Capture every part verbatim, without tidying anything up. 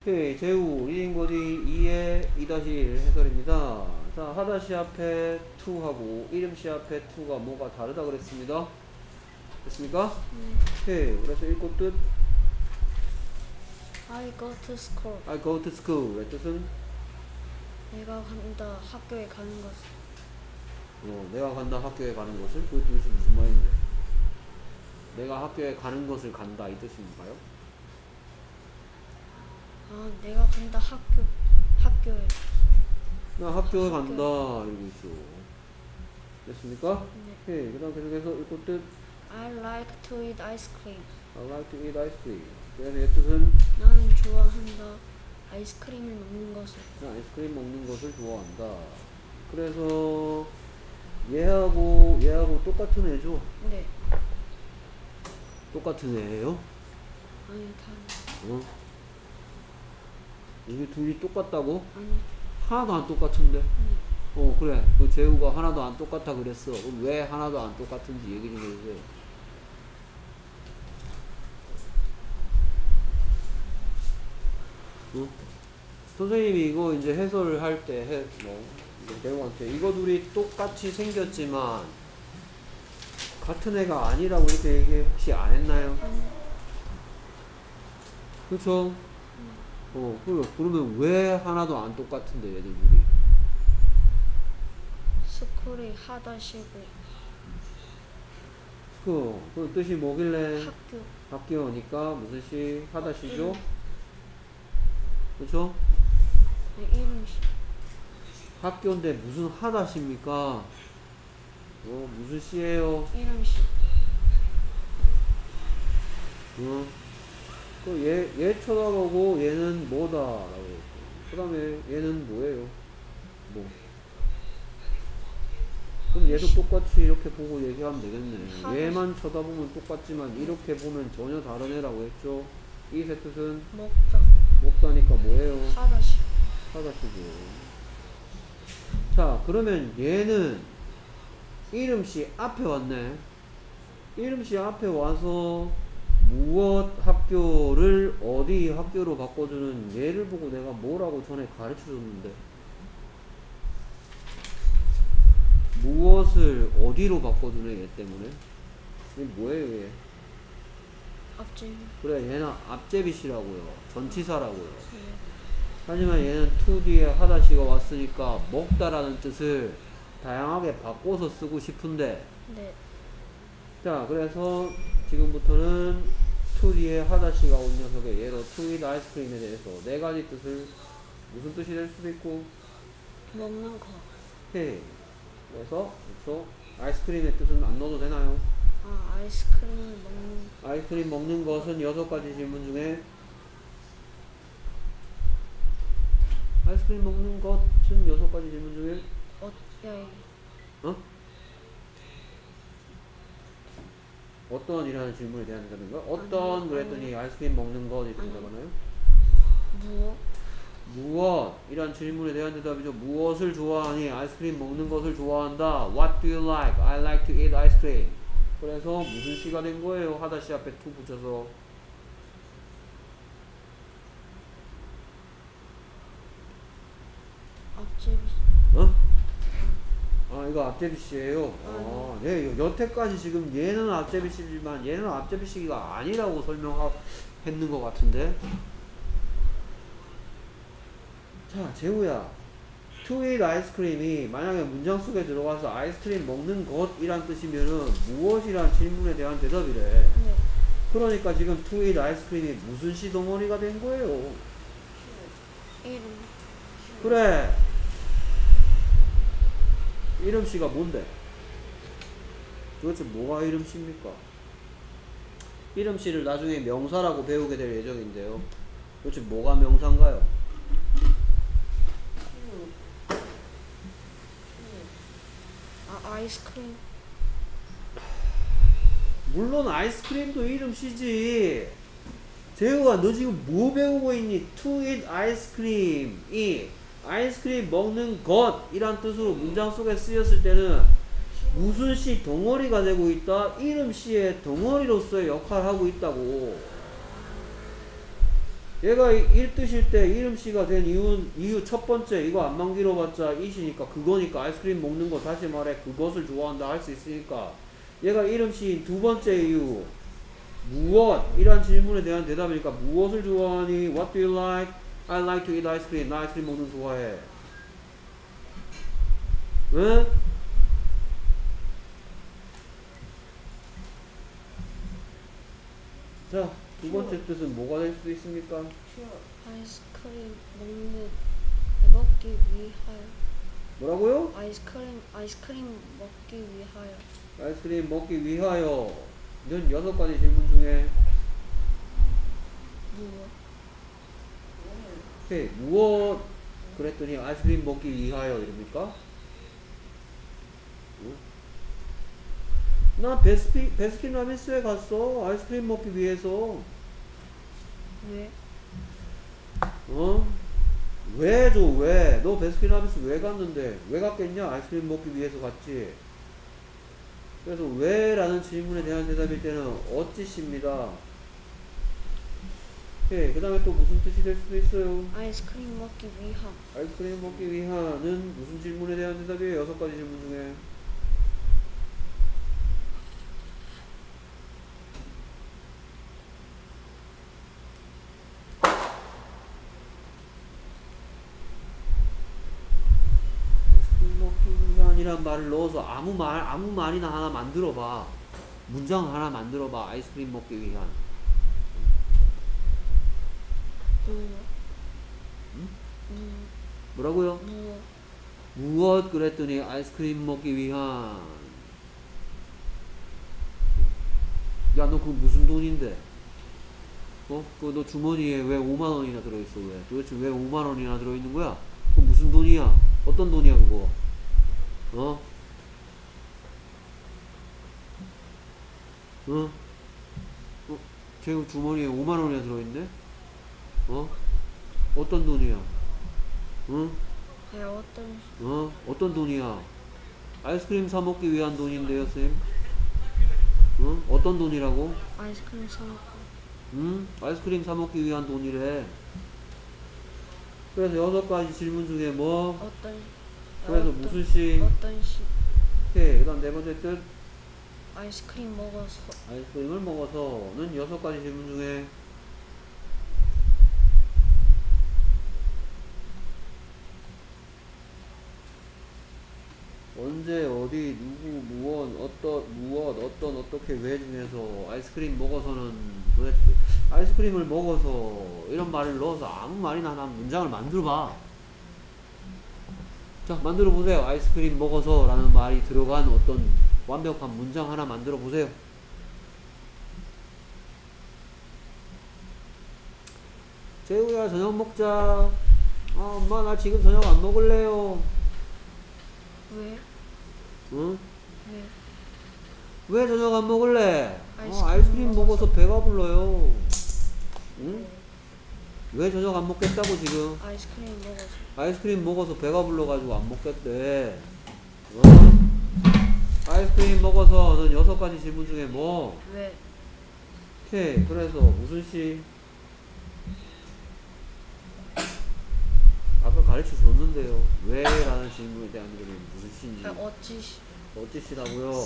오케이, 제우, 리딩 보디 이의 이 일 해설입니다. 자, 하다시 앞에 to하고 이름시 앞에 to가 뭐가 다르다 그랬습니다. 됐습니까? 네. 오케이, 그래서 읽고 뜻 I go to school. I go to school. 의 뜻은? 내가 간다 학교에 가는 것을. 어, 내가 간다 학교에 가는 것을? 그 뜻이 무슨 말인데? 내가 학교에 가는 것을 간다 이 뜻인가요? 아, 내가 간다 학교 학교에. 나 학교에 학교. 간다 이러고 있어. 됐습니까? 네. 오케이, 그 다음 계속해서 읽고 뜻 I like to eat ice cream. I like to eat ice cream. 그래서 의 뜻은? 나는 좋아한다 아이스크림을 먹는 것을. 아이스크림 먹는 것을 좋아한다. 그래서 얘하고 얘하고 똑같은 애죠? 네. 똑같은 애예요? 아니 다 어? 이게 둘이 똑같다고? 아니. 하나도 안 똑같은데? 네. 어 그래, 그 재우가 하나도 안 똑같아 그랬어. 그럼 왜 하나도 안 똑같은지 얘기 좀 해주세요. 어? 선생님이 이거 이제 해설을 할 때 해, 뭐 재우한테 이거 둘이 똑같이 생겼지만 같은 애가 아니라고 이렇게 얘기 혹시 안 했나요? 아니. 그쵸? 음. 어, 그래. 그러면 왜 하나도 안 똑같은데, 얘들 둘이? 스쿨이 하다시고 그, 그 뜻이 뭐길래? 학교. 학교니까 무슨 시? 하다시죠? 이름. 그쵸? 네, 이름시. 학교인데 무슨 하다시입니까? 어, 무슨 시예요? 이름시. 어? 그 얘, 얘 쳐다보고 얘는 뭐다? 라고 했고. 그 다음에 얘는 뭐예요? 뭐. 그럼 얘도 똑같이 이렇게 보고 얘기하면 되겠네. 하다시. 얘만 쳐다보면 똑같지만 이렇게 보면 전혀 다른 애라고 했죠? 이세 뜻은? 먹다 먹다니까 뭐예요? 하다시. 하다시죠. 자, 그러면 얘는 이름씨 앞에 왔네. 이름씨 앞에 와서 무엇 학교를 어디 학교로 바꿔주는 얘를 보고 내가 뭐라고 전에 가르쳐 줬는데 무엇을 어디로 바꿔주네 얘 때문에. 이게 뭐예요 얘? 앞집. 그래, 얘는 앞제빗이라고요. 전치사라고요. 네. 하지만 얘는 to 뒤에 하다시가 왔으니까 먹다라는 뜻을 다양하게 바꿔서 쓰고 싶은데, 네. 자, 그래서 지금부터는 to 뒤에 하다시가 온 녀석의 얘로 to eat 아이스크림에 대해서 네 가지 뜻을, 무슨 뜻이 될 수도 있고, 먹는 거. 해. 그래서 그렇죠. 아이스크림의 뜻은 안 넣어도 되나요? 아, 아이스크림을 먹는. 아이스크림 먹는 것은 여섯 가지 질문 중에 아이스크림 먹는 것은 여섯 가지 질문 중에 어, 야, 어? 어떤 이라는 질문에 대한 대답인가? 어떤 아니요, 그랬더니 아니요. 아이스크림 먹는 것 이렇게 대답하나요? 무엇? 무엇? 이란 질문에 대한 대답이죠. 무엇을 좋아하니? 아이스크림 먹는 것을 좋아한다. What do you like? I like to eat ice cream. 그래서 무슨 시가 된 거예요? 하다시 앞에 to 붙여서. 앞집. 어? 아, 이거 앞제비씨예요. 아, 네, 여태까지 지금 얘는 앞제비씨지만 얘는 앞제비씨가 아니라고 설명했는 것 같은데. 자, 재우야. to eat 아이스크림이 만약에 문장 속에 들어가서 아이스크림 먹는 것이란 뜻이면은 무엇이란 질문에 대한 대답이래. 네. 그러니까 지금 to eat 아이스크림이 무슨 시 덩어리가 된 거예요? 이름. 그래. 이름씨가 뭔데? 도대체 뭐가 이름씨입니까? 이름씨를 나중에 명사라고 배우게 될 예정인데요. 도대체 뭐가 명사인가요? 아, 아이스크림. 물론 아이스크림도 이름씨지. 재우가 너 지금 뭐 배우고 있니? to eat 아이스크림이 아이스크림 먹는 것이란 뜻으로 문장 속에 쓰였을 때는 무슨 시 덩어리가 되고 있다? 이름시의 덩어리로서의 역할을 하고 있다고. 얘가 일 뜻일 때 이름 씨가 된 이유, 이유 첫 번째 이거 안만 길어봤자 it이니까 그거니까 아이스크림 먹는 거 다시 말해 그것을 좋아한다 할 수 있으니까 얘가 이름 씨인 두 번째 이유 무엇? 이란 질문에 대한 대답이니까 무엇을 좋아하니? What do you like? I like to eat ice cream. 나 아이스크림 먹는 거 좋아해. 응? 자, 두 번째 뜻은 뭐가 될 수 있습니까? 아이스크림 먹는 먹기 위하여. 뭐라고요? 아이스크림 아이스크림 먹기 위하여. 아이스크림 먹기 위하여는 여섯 가지 질문 중에 무엇? 오케이, 무엇? 그랬더니 아이스크림 먹기 위하여 이럽니까? 응? 나 베스피, 베스킨라빈스에 갔어. 아이스크림 먹기 위해서. 왜? 어? 왜 줘? 왜? 너 베스킨라빈스 왜 갔는데? 왜 갔겠냐? 아이스크림 먹기 위해서 갔지. 그래서 왜? 라는 질문에 대한 대답일 때는 어찌십니다. 오케이, 그 다음에 또 무슨 뜻이 될 수도 있어요? 아이스크림 먹기 위함. 아이스크림 먹기 위한은 무슨 질문에 대한 대답이에요? 여섯 가지 질문 중에. 아이스크림 먹기 위한이란 말을 넣어서 아무 말, 아무 말이나 하나 만들어봐. 문장 하나 만들어봐. 아이스크림 먹기 위한. 무엇? 응? 무 뭐라고요? 무엇? 무엇 그랬더니 아이스크림 먹기 위한. 야, 너 그거 무슨 돈인데? 어? 그거 너 주머니에 왜 오만 원이나 들어있어? 왜? 도대체 왜 오만 원이나 들어있는 거야? 그거 무슨 돈이야? 어떤 돈이야 그거? 어? 어? 어? 쟤 주머니에 오만 원이나 들어있네? 어? 어떤 돈이야? 응? 네, 어떤 어? 어떤 돈이야? 아이스크림 사 먹기 위한 돈인데요, 쌤? 응? 어떤 돈이라고? 아이스크림 사 먹고. 응? 아이스크림 사 먹기 위한 돈이래. 그래서 여섯 가지 질문 중에 뭐? 어떤 그래서 어떤, 무슨 시? 어떤 시? 오케이. 그 다음 네 번째 뜻. 아이스크림 먹어서. 아이스크림을 먹어서는 여섯 가지 질문 중에 언제, 어디, 누구, 무엇, 어떤, 무엇, 어떤, 어떻게, 왜 중에서 아이스크림 먹어서는 도대체 아이스크림을 먹어서 이런 말을 넣어서 아무 말이나 하나 문장을 만들어봐. 자, 만들어 보세요. 아이스크림 먹어서 라는 말이 들어간 어떤 완벽한 문장 하나 만들어 보세요. 재우야, 저녁 먹자. 아, 엄마 나 지금 저녁 안 먹을래요. 왜? 응? 왜? 왜 저녁 안 먹을래? 아이스크림, 어, 아이스크림 먹어서. 먹어서 배가 불러요. 응? 왜 저녁 안 먹겠다고 지금? 아이스크림 먹어서. 아이스크림 먹어서 배가 불러가지고 안 먹겠대. 어? 아이스크림 먹어서는 여섯 가지 질문 중에 뭐? 왜? 오케이. 그래서 무슨 시? 아까 가르쳐 줬는데요. 왜? 라는 질문에 대한 질문이 무슨 시인지. 아, 어찌 시? 어찌시라고요?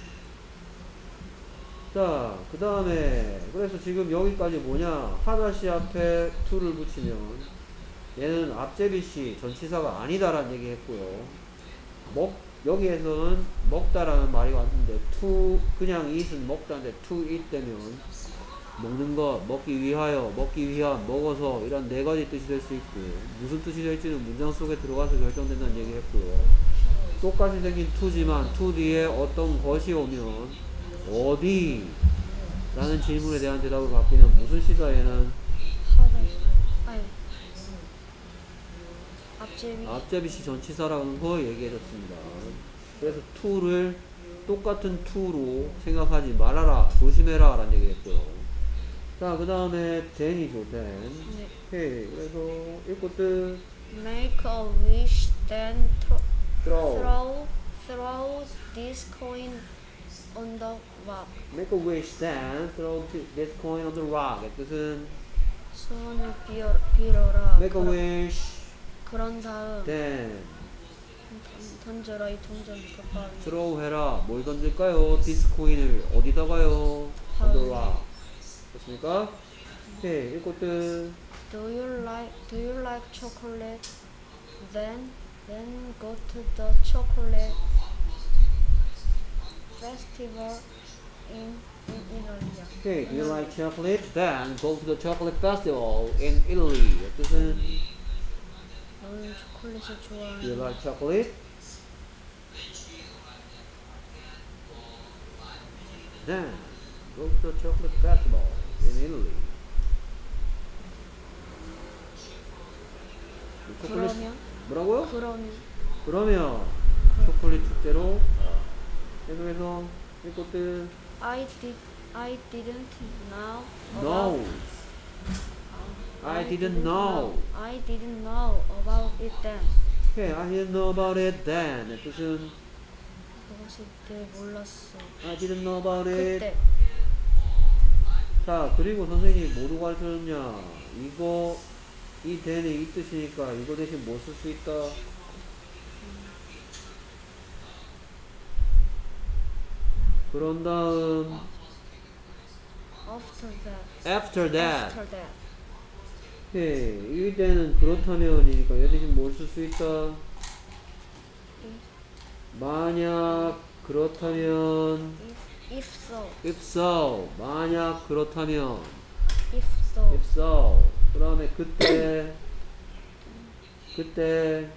자, 그 다음에 그래서 지금 여기까지 뭐냐? 하나시 앞에 to를 붙이면 얘는 앞제비시 전치사가 아니다라는 얘기 했고요. 먹 여기에서는 먹다라는 말이 왔는데 to 그냥 eat은 먹다인데 to eat 되면 먹는 것, 먹기 위하여, 먹기 위한, 먹어서 이런 네 가지 뜻이 될 수 있고 무슨 뜻이 될지는 문장 속에 들어가서 결정된다는 얘기 했고요. 똑같이 생긴 to지만 to 뒤에 어떤 것이 오면 어디? 라는 질문에 대한 대답을 받기는 무슨 시다 얘는? 하다. 아니. 앞제비. 앞제비시 전치사라는 거 얘기해줬습니다. 그래서 to를 똑같은 to로 생각하지 말아라, 조심해라 라는 얘기 했고요. 자, 그 다음에 then이죠, then. 네. 오케이. 그래서 읽고 뜻 Make a wish, then throw, throw. throw, throw this coin on the rock. Make a wish, then throw this coin on the rock. 의 뜻은 소원을 빌어, 빌어라. make a 그런, wish. 그런 다음 then 던- 던져라 이 동전 그바 위에. throw 해라. 뭘 던질까요? 디스코인을 어디다가요? 던져라. 됐습니까? 오케이, 읽고 뜻. Do you like Do you like chocolate? Then then go to the chocolate festival in in Italy. 오케이, do you like chocolate? Then go to the chocolate festival in Italy. 뜻은 너는 초콜릿을 do you 좋아하는 like chocolate? Then go to the chocolate festival in Italy. 초콜릿 그러면 뭐라고요? 그러면 그러면 초콜릿 축제로 계속해서 읽고 뜻. I did I didn't know No, about I didn't know. I didn't know about it then. Okay, I didn't know about it then. 뜻은 그것을 때 몰랐어. I didn't know about it. 그때 자, 그리고 선생님이 뭐로 가르쳐줬냐? 이거 이 then이 이 뜻이니까 이거 대신 뭐 쓸 수 있다? 그런 다음 after that after that. after that 오케이, 이 때는 그렇다면이니까 얘 대신 뭘 쓸 수 있다? 만약 그렇다면 if, if so if so 만약 그렇다면 if so if so 그 다음에 그때 그때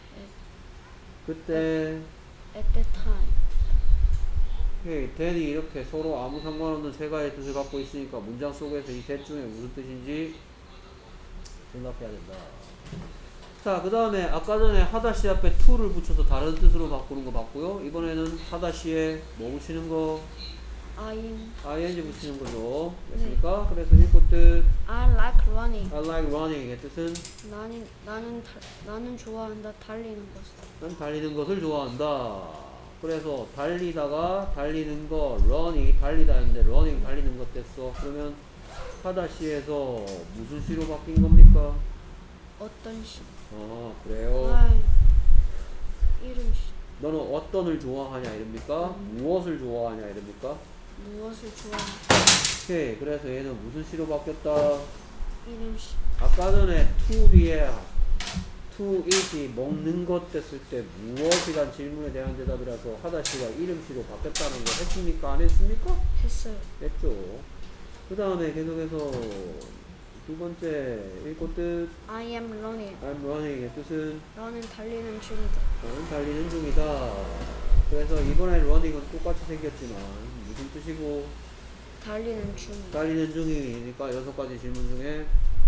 그때 at that time. 오케이, then이 이렇게 서로 아무 상관없는 세 가지 뜻을 갖고 있으니까 문장 속에서 이 셋 중에 무슨 뜻인지 생각해야 된다. 자, 그 다음에 아까 전에 하다시 앞에 to를 붙여서 다른 뜻으로 바꾸는 거 봤고요. 이번에는 하다시에 뭐 붙이는 거? I'm ing 붙이는 거죠. 됐습니까? 그래서 읽고 뜻 I like running. I like running의 뜻은 나는 나는 달, 나는 좋아한다 달리는 것을. 난 달리는 것을 좋아한다. 그래서 달리다가 달리는 거 run이 달리다 했는데 running 달리는 것 됐어. 그러면 하다시에서 무슨 시로 바뀐 겁니까? 어떤 시? 아, 그래요. 아 이름 시. 너는 어떤을 좋아하냐 이럽니까? 음. 무엇을 좋아하냐 이럽니까? 무엇을 좋아하는 오케이, 그래서 얘는 무슨 시로 바뀌었다? 이름 시. 아까 전에 to 뒤에 to it이 먹는 것 됐을 때 무엇이란 질문에 대한 대답이라서 하다시가 이름시로 바뀌었다는 거 했습니까? 안 했습니까? 했어요. 했죠. 그 다음에 계속해서 두 번째 읽고 뜻 I am running. I'm running의 뜻은 너는 달리는 중이다. 나는 달리는 중이다. 그래서 이번에 running은 똑같이 생겼지만 무슨 뜻이고 달리는 중. 달리는 중이니까 여섯 가지 질문 중에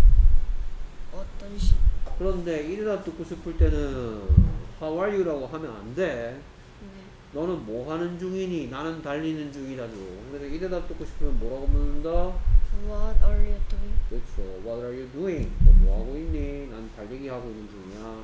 어떤 시? 그런데 이 대답 듣고 싶을 때는 How are you라고 하면 안 돼. 네. 너는 뭐 하는 중이니? 나는 달리는 중이다죠. 그래서 이 대답 듣고 싶으면 뭐라고 묻는다? What are you doing? 그렇죠. What are you doing? 너 뭐 하고 있니? 난 달리기 하고 있는 중이야.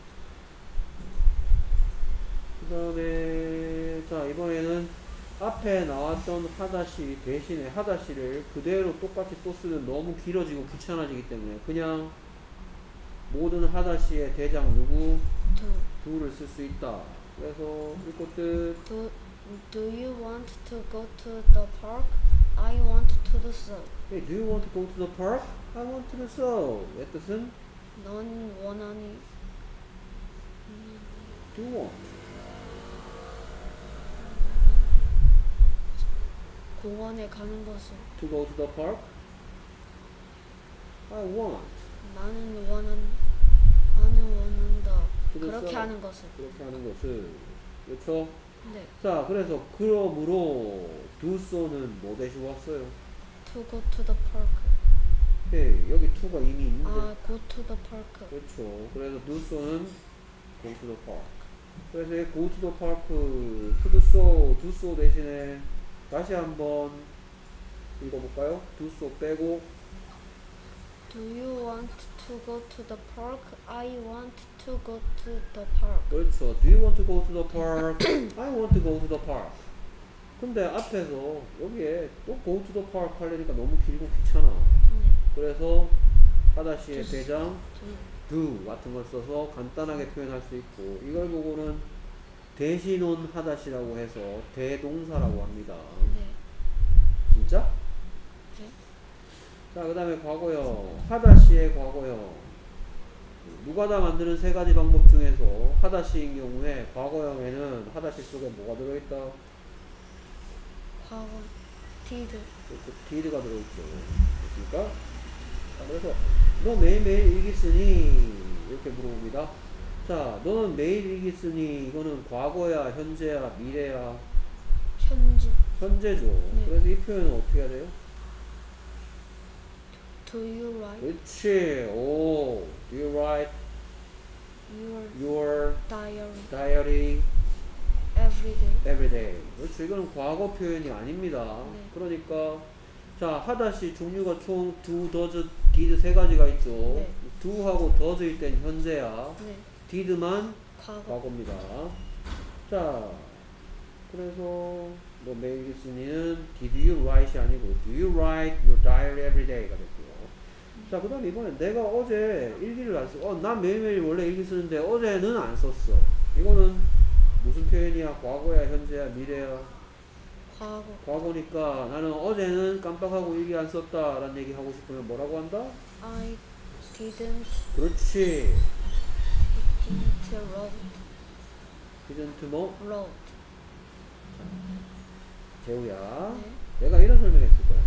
그 다음에 자 이번에는 앞에 나왔던 하다시 대신에 하다시를 그대로 똑같이 또 쓰면 너무 길어지고 귀찮아지기 때문에 그냥 모든 하다시의 대장 누구? Do do를 쓸 수 있다. 그래서 읽고 뜻 Do Do you want to go to the park? I want to do so. Hey, do you want to go to the park? I want to do so. 의 뜻은 넌 원하니? do want. 공원에 가는 것을. To go to the park? I want. 나는 원한 나는 원한다. to do 그렇게 so. 하는 것을. 그렇게 하는 것을. 그렇죠? 네. 자, 그래서 그러므로 do so는 뭐 대신 왔어요? To go to the park. 네, 여기 to가 이미 있는데. 아, go to the park. 그렇죠. 그래서 do so는 go to the park. 그래서 이 go to the park, to do so, do so 대신에 다시 한번 읽어볼까요? do so 빼고 Do you want to go to the park? I want to go to the park. 그렇죠. Do you want to go to the park? I want to go to the park. 근데 앞에서 여기에 또 go to the park 하려니까 너무 길고 귀찮아. 네. 그래서 하다시의 두- 대장 두- do 같은 걸 써서 간단하게 표현할 수 있고 이걸 보고는 대신온 하다시라고 해서 대동사라고 합니다. 네. 진짜? 네. 자, 그 다음에 과거형 하다시의 과거형 누가다 만드는 세 가지 방법 중에서 하다시인 경우에 과거형에는 하다시 속에 뭐가 들어있다? 과거 did did가 들어있죠. 됐습니까? 자, 그래서 너 매일매일 일기 쓰니? 이렇게 물어봅니다. 자, 너는 매일 일기 쓰니? 이거는 과거야, 현재야, 미래야? 현재 현재죠. 네. 그래서 이 표현은 어떻게 해야 돼요? do you write 그렇지. 오, do you write your your diary diary every day? every day? 그렇죠. 이거는 과거 표현이 아닙니다. 네. 그러니까 자, 하다시 종류가 총 do, does, did 세 가지가 있죠. 네. do하고 does일 땐 현재야. 네. did만 과거 과거입니다. 자, 그래서 뭐 매일 쓰니는 did you write이 아니고 do you write your diary every day가 됐고요. 자, 그 다음에 이번에 내가 어제 일기를 안 써. 어, 난 매일매일 원래 일기 쓰는데 어제는 안 썼어. 이거는 무슨 표현이야? 과거야, 현재야, 미래야? 과거 과거니까 나는 어제는 깜빡하고 일기 안 썼다 라는 얘기 하고 싶으면 뭐라고 한다? I didn't 그렇지. didn't wrote didn't 뭐? wrote 재우야. 네. 내가 이런 설명했을 거야.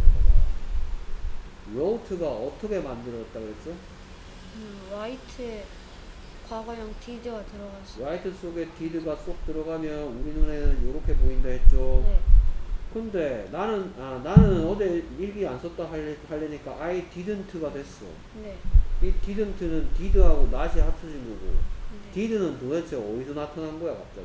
wrote가 어떻게 만들었다 그랬죠? 음, write에 과거형 did가 들어갔어. write 속에 did가 쏙 들어가면 우리 눈에는 이렇게 보인다 했죠. 네. 근데 나는 아 나는 어제 일기 안 썼다 할래, 하려니까 I didn't가 됐어. 네. 이 didn't는 did하고 not이 합쳐진 거고 네. did는 도대체 어디서 나타난 거야 갑자기?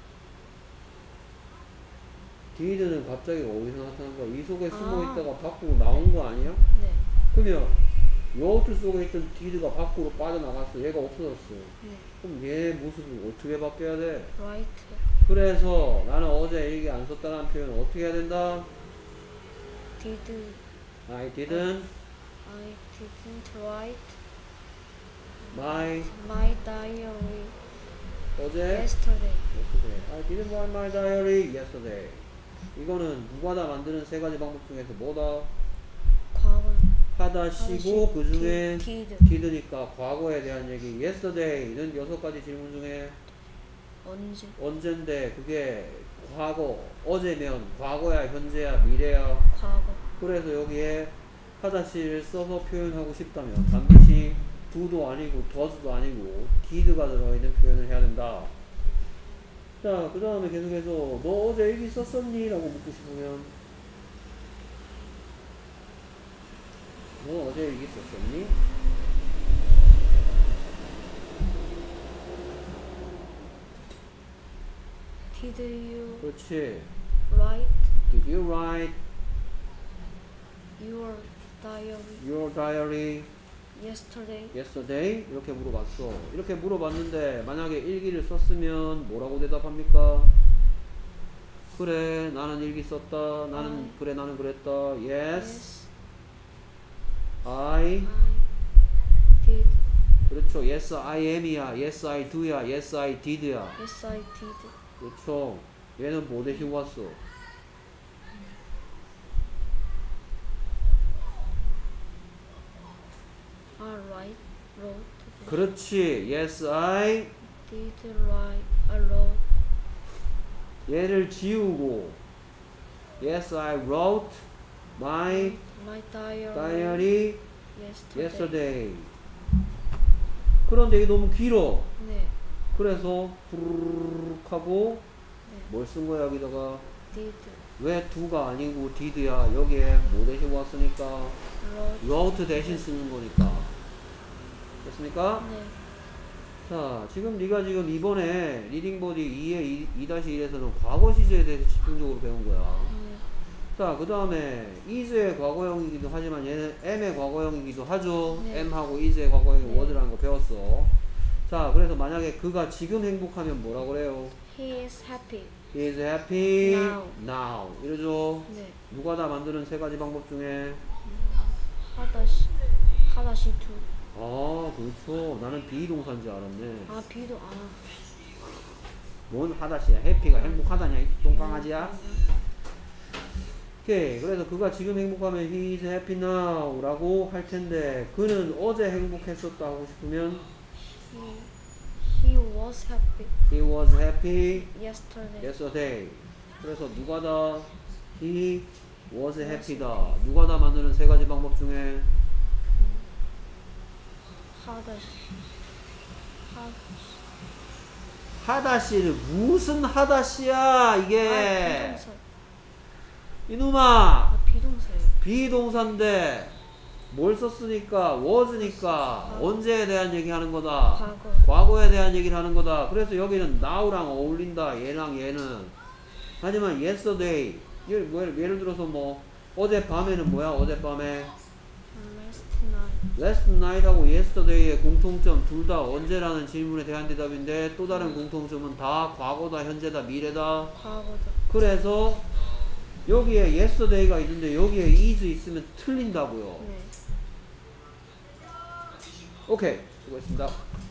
did는 갑자기 어디서 나타난 거야? 이 속에 숨어 아. 있다가 밖으로 나온 거 아니야? 네. 그러면 wrote 속에 있던 did가 밖으로 빠져나갔어. 얘가 없어졌어. 네. 그럼 얘 모습을 어떻게 바뀌어야 돼? write 그래서 나는 어제 일기 안 썼다는 표현 어떻게 해야 된다? did I didn't I didn't write my my diary 어제 yesterday. yesterday. I didn't write my diary yesterday. 이거는 누가다 만드는 세 가지 방법 중에서 뭐다? 과거 하다시고 그 중에 did did니까 과거에 대한 얘기. yesterday는 여섯 가지 질문 중에 언제 언젠데 그게 과거 어제면 과거야 현재야 미래야. 과거 그래서 여기에 하다시를 써서 표현하고 싶다면 반드시 do도 아니고 does도 아니고 did가 들어있는 표현을 해야 된다. 자, 그 다음에 계속해서 너 어제 일기 썼었니? 라고 묻고 싶으면 너 어제 일기 썼었니? did you 그렇지. write Did you write your diary your diary yesterday? yesterday? 이렇게 물어봤어. 이렇게 물어봤는데 만약에 일기를 썼으면 뭐라고 대답합니까? 그래 나는 일기 썼다. 나는 I- 그래 나는 그랬다. Yes, Yes, I I did. 그렇죠. Yes I am이야. Yes I do야. Yes I did야. Yes, I did. 그렇죠. 얘는 뭐 대신 왔어? I write, wrote. 그렇지. Yes I Did write, I wrote. 얘를 지우고 Yes I wrote my My diary. diary Yesterday. yesterday. 그런데 이게 너무 길어. 네. 그래서 부르르륵 하고 네. 뭘 쓴 거야 여기다가? Did 왜 do가 아니고 did야? 여기에 뭐 대신 왔으니까 wrote. wrote 대신 쓰는 거니까. 됐습니까? 네. 자, 지금 네가 지금 이번에 리딩 보디 이의 이 다시 일에서는 과거 시제에 대해서 집중적으로 배운 거야. 네. 자, 그 다음에 is의 과거형이기도 하지만 얘는 am의 과거형이기도 하죠. 네. am하고 is의 과거형 네. word라는 거 배웠어. 자, 그래서 만약에 그가 지금 행복하면 뭐라고 그래요? He is happy. He is happy Now. now. 이러죠. 네. 누가 다 만드는 세 가지 방법 중에 하다시, 하다시 두. 아, 그렇죠. 나는 비동사인 줄 알았네. 아 비도 아. 뭔 하다시야? 해피가 행복하다냐? 이 똥강아지야? 오케이. 그래서 그가 지금 행복하면 he is happy now 라고 할 텐데, 그는 어제 행복했었다 하고 싶으면 He, he was happy he was happy yesterday. yesterday. 그래서 누가 다 he was happy다. 누가 다 만드는 세 가지 방법 중에 하다 하 하다시를 무슨 하다시야 이게. 아, 비동사. 이놈아, 아 비동사예요. 비동사인데 뭘 썼으니까 was니까 아. 언제에 대한 얘기하는 거다. 과거. 과거에 대한 얘기를 하는 거다. 그래서 여기는 now랑 어울린다. 얘랑 얘는. 하지만 yesterday, 예를, 뭐, 예를 들어서 뭐 어젯밤에는 뭐야? 어젯밤에 Last night. last night하고 yesterday의 공통점 둘 다 언제라는 질문에 대한 대답인데, 또 다른 공통점은 다 과거다, 현재다, 미래다. 과거다. 그래서 여기에 yesterday가 있는데 여기에 is 있으면 틀린다고요. 네. 오케이, 수고했습니다.